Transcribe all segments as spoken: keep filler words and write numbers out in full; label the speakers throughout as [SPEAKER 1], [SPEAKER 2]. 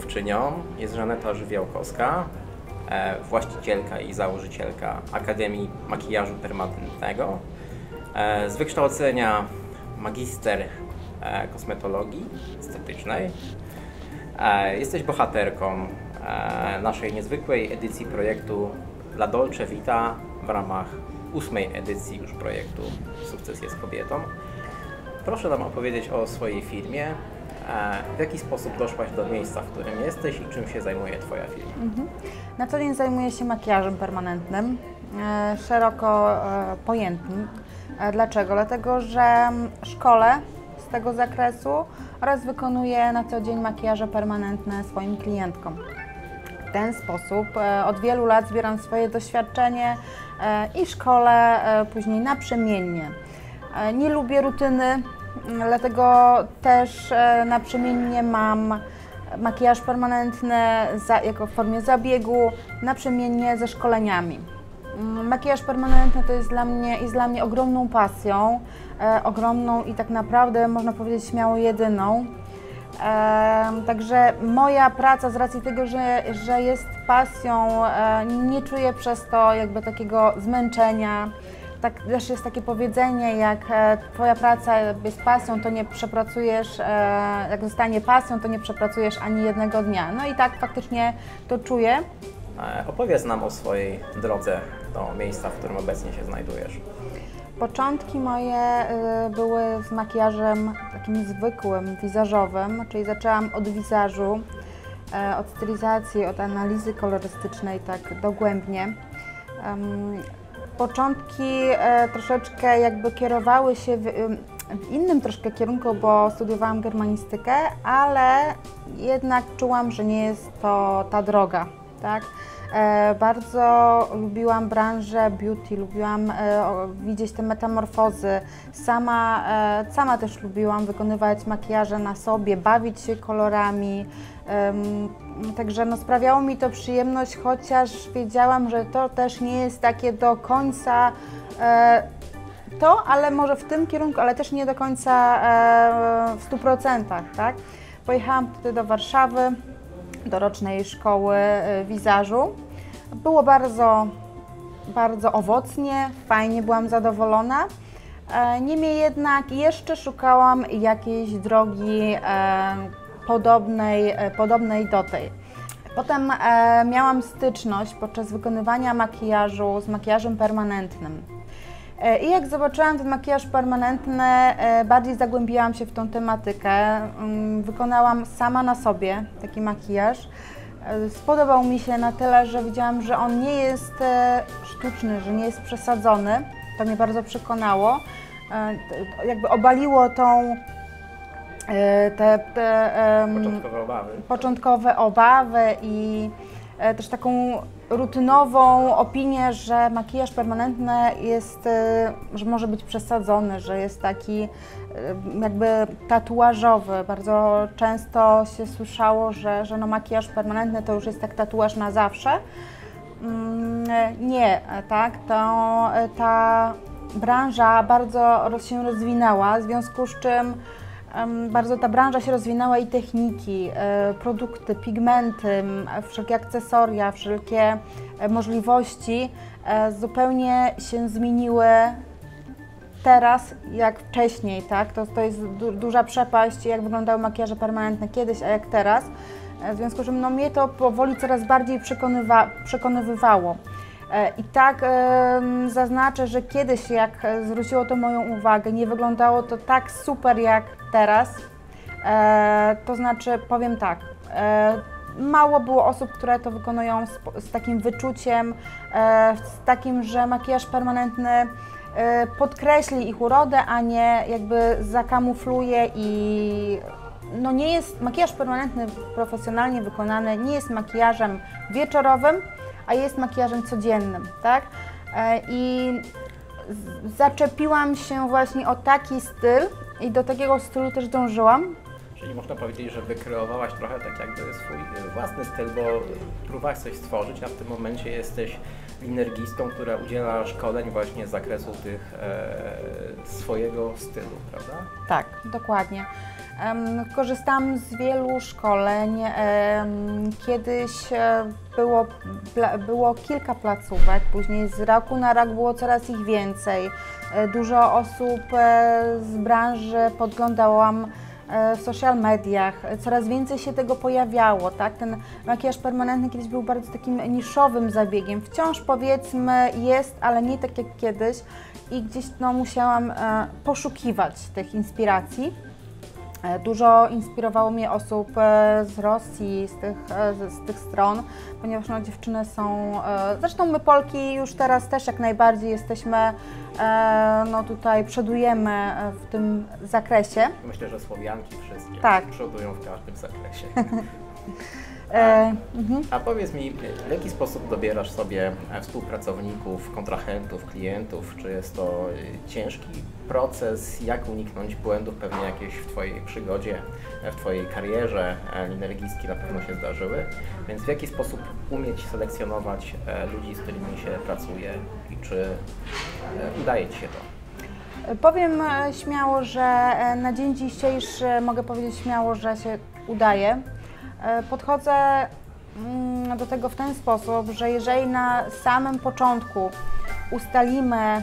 [SPEAKER 1] rozmówczynią jest Żaneta Żywiołkowska, właścicielka i założycielka Akademii Makijażu Permanentnego. Z wykształcenia magister kosmetologii estetycznej. Jesteś bohaterką naszej niezwykłej edycji projektu La Dolce Vita w ramach ósmej edycji już projektu Sukces jest kobietą. Proszę nam opowiedzieć o swojej firmie, w jaki sposób doszłaś do miejsca, w którym jesteś i czym się zajmuje Twoja firma.
[SPEAKER 2] Mhm. Na co dzień zajmuję się makijażem permanentnym, e, szeroko e, pojętym. E, dlaczego? Dlatego, że szkolę z tego zakresu oraz wykonuję na co dzień makijaże permanentne swoim klientkom. W ten sposób e, od wielu lat zbieram swoje doświadczenie e, i szkolę e, później naprzemiennie. E, nie lubię rutyny, dlatego też e, naprzemiennie mam makijaż permanentny za, jako w formie zabiegu, naprzemiennie ze szkoleniami. Makijaż permanentny to jest dla mnie, jest dla mnie ogromną pasją, e, ogromną i tak naprawdę można powiedzieć śmiało jedyną. E, także moja praca z racji tego, że, że jest pasją, e, nie czuję przez to jakby takiego zmęczenia. Tak, też jest takie powiedzenie, jak e, Twoja praca jest pasją, to nie przepracujesz, e, jak zostanie pasją, to nie przepracujesz ani jednego dnia. No i tak faktycznie to czuję.
[SPEAKER 1] Opowiedz nam o swojej drodze do miejsca, w którym obecnie się znajdujesz.
[SPEAKER 2] Początki moje y, były z makijażem takim zwykłym, wizażowym, czyli zaczęłam od wizażu, y, od stylizacji, od analizy kolorystycznej tak dogłębnie. Um, Początki e, troszeczkę jakby kierowały się w, w innym troszkę kierunku, bo studiowałam germanistykę, ale jednak czułam, że nie jest to ta droga, tak? E, bardzo lubiłam branżę beauty, lubiłam e, o, widzieć te metamorfozy. Sama, e, sama też lubiłam wykonywać makijaże na sobie, bawić się kolorami. Um, także no, sprawiało mi to przyjemność, chociaż wiedziałam, że to też nie jest takie do końca e, to, ale może w tym kierunku, ale też nie do końca e, w stu procentach, tak? Pojechałam wtedy do Warszawy, do rocznej szkoły e, wizażu. Było bardzo, bardzo owocnie, fajnie, byłam zadowolona. E, niemniej jednak jeszcze szukałam jakiejś drogi e, Podobnej, podobnej do tej. Potem e, miałam styczność podczas wykonywania makijażu z makijażem permanentnym. E, I jak zobaczyłam ten makijaż permanentny, e, bardziej zagłębiłam się w tą tematykę. E, wykonałam sama na sobie taki makijaż. E, spodobał mi się na tyle, że widziałam, że on nie jest e, sztuczny, że nie jest przesadzony. To mnie bardzo przekonało. E, jakby obaliło tą Te, te um,
[SPEAKER 1] początkowe obawy.
[SPEAKER 2] początkowe obawy i e, też taką rutynową opinię, że makijaż permanentny jest, e, że może być przesadzony, że jest taki e, jakby tatuażowy. Bardzo często się słyszało, że, że no makijaż permanentny to już jest tak tatuaż na zawsze. Mm, nie, tak, to, ta branża bardzo się rozwinęła, w związku z czym bardzo ta branża się rozwinęła i techniki, produkty, pigmenty, wszelkie akcesoria, wszelkie możliwości zupełnie się zmieniły teraz jak wcześniej, tak? To, to jest du duża przepaść, jak wyglądały makijaże permanentne kiedyś, a jak teraz. W związku z czym no, mnie to powoli coraz bardziej przekonywa przekonywywało. I tak e, zaznaczę, że kiedyś jak zwróciło to moją uwagę, nie wyglądało to tak super jak teraz. E, to znaczy, powiem tak, e, mało było osób, które to wykonują z, z takim wyczuciem, e, z takim, że makijaż permanentny e, podkreśli ich urodę, a nie jakby zakamufluje i no nie jest, makijaż permanentny profesjonalnie wykonany nie jest makijażem wieczorowym, a jest makijażem codziennym, tak? I zaczepiłam się właśnie o taki styl i do takiego stylu też dążyłam.
[SPEAKER 1] Czyli można powiedzieć, że wykreowałaś trochę tak jakby swój własny styl, bo próbowałaś coś stworzyć, a w tym momencie jesteś linergistą, która udziela szkoleń właśnie z zakresu tych e, swojego stylu, prawda?
[SPEAKER 2] Tak, dokładnie. Em, Korzystam z wielu szkoleń. Em, Kiedyś e, było, pla- było kilka placówek, później z roku na rok było coraz ich więcej. E, Dużo osób e, z branży podglądałam e, w social mediach, coraz więcej się tego pojawiało, tak? Ten makijaż permanentny kiedyś był bardzo takim niszowym zabiegiem. Wciąż powiedzmy jest, ale nie tak jak kiedyś i gdzieś no, musiałam e, poszukiwać tych inspiracji. E, Dużo inspirowało mnie osób e, z Rosji, z tych, e, z, z tych stron, ponieważ no, dziewczyny są, e, zresztą my Polki już teraz też jak najbardziej jesteśmy, e, no tutaj przodujemy e, w tym zakresie.
[SPEAKER 1] Myślę, że Słowianki wszystkie
[SPEAKER 2] Tak.
[SPEAKER 1] przodują w każdym zakresie.
[SPEAKER 2] E, mhm.
[SPEAKER 1] A powiedz mi, w jaki sposób dobierasz sobie współpracowników, kontrahentów, klientów? Czy jest to y, ciężki proces? Jak uniknąć błędów pewnie jakieś w Twojej przygodzie, w Twojej karierze? E, Linergistki na pewno się zdarzyły. Więc w jaki sposób umieć selekcjonować e, ludzi, z którymi się pracuje i czy e, udaje Ci się to?
[SPEAKER 2] Powiem e, śmiało, że e, na dzień dzisiejszy mogę powiedzieć śmiało, że się udaje. E, Podchodzę mm, do tego w ten sposób, że jeżeli na samym początku ustalimy e,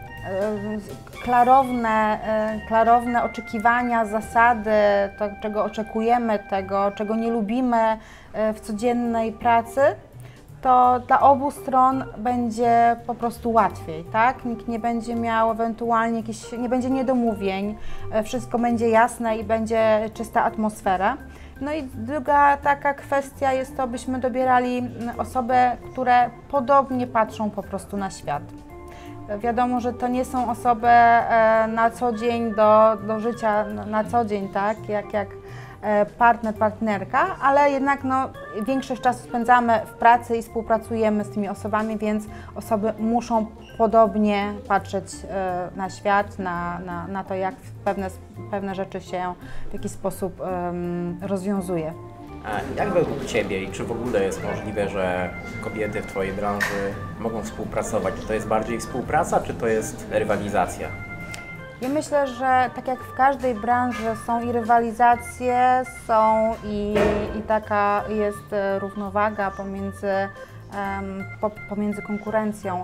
[SPEAKER 2] klarowne, e, klarowne oczekiwania, zasady, to czego oczekujemy, tego czego nie lubimy e, w codziennej pracy, to dla obu stron będzie po prostu łatwiej, tak? Nikt nie będzie miał ewentualnie jakichś, nie będzie niedomówień, e, wszystko będzie jasne i będzie czysta atmosfera. No i druga taka kwestia jest to, byśmy dobierali mm, osoby, które podobnie patrzą po prostu na świat. E, Wiadomo, że to nie są osoby e, na co dzień do, do życia, na, na co dzień, tak? Jak, jak e, partner, partnerka, ale jednak no, większość czasu spędzamy w pracy i współpracujemy z tymi osobami, więc osoby muszą podobnie patrzeć e, na świat, na, na, na to, jak pewne, pewne rzeczy się w jakiś sposób em, rozwiązuje.
[SPEAKER 1] A jak według Ciebie i czy w ogóle jest możliwe, że kobiety w Twojej branży mogą współpracować? Czy to jest bardziej współpraca, czy to jest rywalizacja?
[SPEAKER 2] Ja myślę, że tak jak w każdej branży są i rywalizacje, są i, i taka jest e, równowaga pomiędzy, em, po, pomiędzy konkurencją.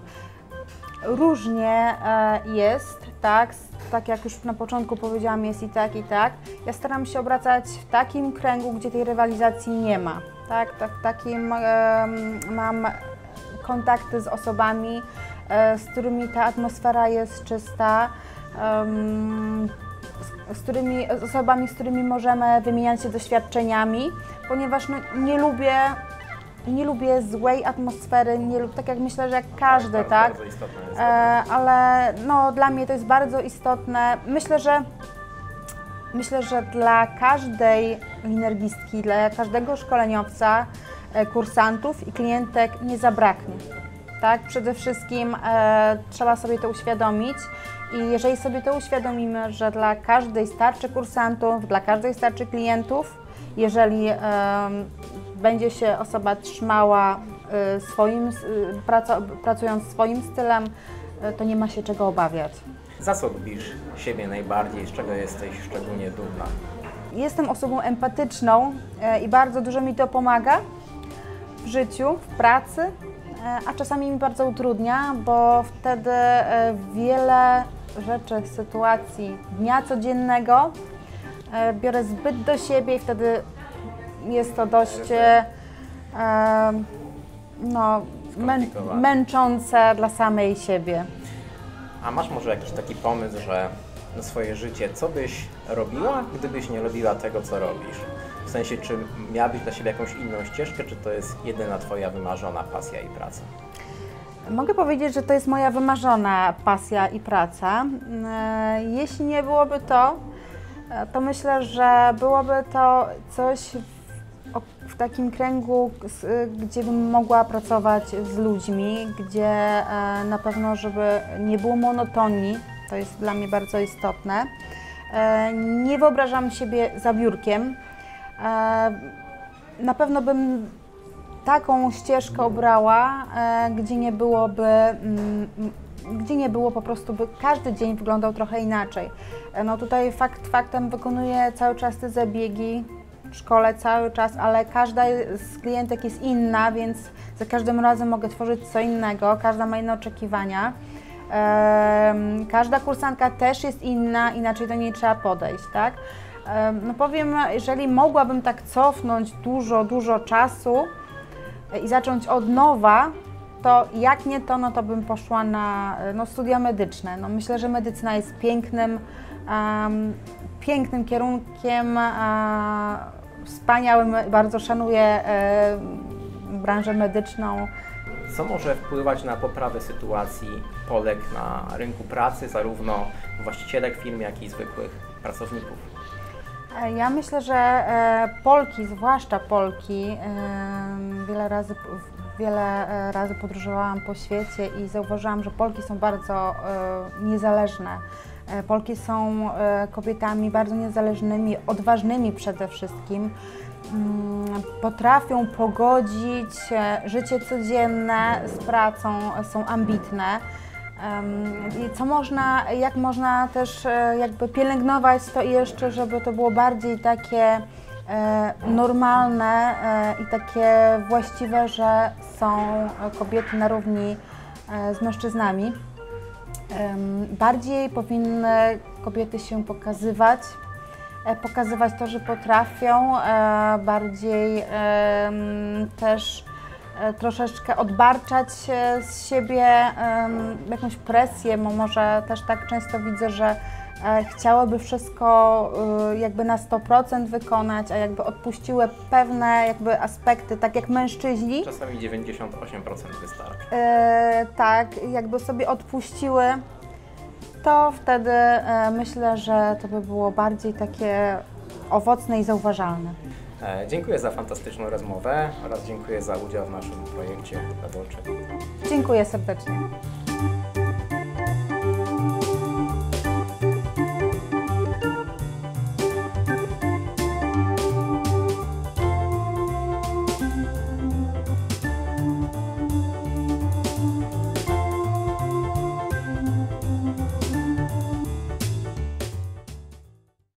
[SPEAKER 2] Różnie e, jest, tak, s- tak jak już na początku powiedziałam, jest i tak, i tak. Ja staram się obracać w takim kręgu, gdzie tej rywalizacji nie ma, tak, tak w takim em, mam kontakty z osobami, e, z którymi ta atmosfera jest czysta, em, z, z, którymi, z osobami, z którymi możemy wymieniać się doświadczeniami, ponieważ no, nie lubię Nie lubię złej atmosfery, nie lub, tak jak myślę, że jak każdy,
[SPEAKER 1] Bardzo,
[SPEAKER 2] tak?
[SPEAKER 1] Bardzo istotne jest
[SPEAKER 2] E, ale no, dla mnie to jest bardzo istotne. Myślę, że myślę, że dla każdej linergistki, dla każdego szkoleniowca, e, kursantów i klientek nie zabraknie. Tak? Przede wszystkim e, trzeba sobie to uświadomić i jeżeli sobie to uświadomimy, że dla każdej starczy kursantów, dla każdej starczy klientów, jeżeli e, będzie się osoba trzymała y, swoim, y, praca, pracując swoim stylem, y, to nie ma się czego obawiać.
[SPEAKER 1] Za co lubisz siebie najbardziej, z czego jesteś szczególnie dumna?
[SPEAKER 2] Jestem osobą empatyczną y, i bardzo dużo mi to pomaga w życiu, w pracy, y, a czasami mi bardzo utrudnia, bo wtedy y, wiele rzeczy, sytuacji dnia codziennego y, biorę zbyt do siebie i wtedy jest to dość e, no, mę, męczące dla samej siebie.
[SPEAKER 1] A masz może jakiś taki pomysł, że na swoje życie, co byś robiła, gdybyś nie robiła tego, co robisz? W sensie, czy miałabyś dla siebie jakąś inną ścieżkę, czy to jest jedyna Twoja wymarzona pasja i praca?
[SPEAKER 2] Mogę powiedzieć, że to jest moja wymarzona pasja i praca. E, Jeśli nie byłoby to, e, to myślę, że byłoby to coś w, o- w takim kręgu, s- gdzie bym mogła pracować z ludźmi, gdzie e, na pewno, żeby nie było monotonii, to jest dla mnie bardzo istotne. E, Nie wyobrażam siebie za biurkiem. E, Na pewno bym taką ścieżkę obrała, e, gdzie nie byłoby mm, gdzie nie było po prostu, by każdy dzień wyglądał trochę inaczej. No tutaj fakt faktem wykonuję cały czas te zabiegi w szkole cały czas, ale każda z klientek jest inna, więc za każdym razem mogę tworzyć co innego, każda ma inne oczekiwania. Um, każda kursantka też jest inna, inaczej do niej trzeba podejść, tak? Um, no powiem, jeżeli mogłabym tak cofnąć dużo, dużo czasu i zacząć od nowa, to jak nie to, no to bym poszła na no, studia medyczne. No, myślę, że medycyna jest pięknym, um, pięknym kierunkiem, um, wspaniałym, bardzo szanuję e, branżę medyczną.
[SPEAKER 1] Co może wpływać na poprawę sytuacji Polek na rynku pracy, zarówno właścicielek firm, jak i zwykłych pracowników?
[SPEAKER 2] Ja myślę, że e, Polki, zwłaszcza Polki, e, wiele razy, wiele razy podróżowałam po świecie i zauważyłam, że Polki są bardzo e, niezależne. E, Polki są e, kobietami bardzo niezależnymi, odważnymi przede wszystkim. Potrafią pogodzić życie codzienne z pracą, są ambitne. I co można, jak można też jakby pielęgnować to jeszcze, żeby to było bardziej takie normalne i takie właściwe, że są kobiety na równi z mężczyznami. Bardziej powinny kobiety się pokazywać, pokazywać to, że potrafią, bardziej też troszeczkę odbarczać z siebie jakąś presję, bo może też tak często widzę, że chciałyby wszystko jakby na sto procent wykonać, a jakby odpuściły pewne jakby aspekty, tak jak mężczyźni.
[SPEAKER 1] Czasami dziewięćdziesiąt osiem procent wystarczy.
[SPEAKER 2] Tak, jakby sobie odpuściły, to wtedy e, myślę, że to by było bardziej takie owocne i zauważalne.
[SPEAKER 1] E, dziękuję za fantastyczną rozmowę oraz dziękuję za udział w naszym projekcie Zaborcze.
[SPEAKER 2] Dziękuję serdecznie.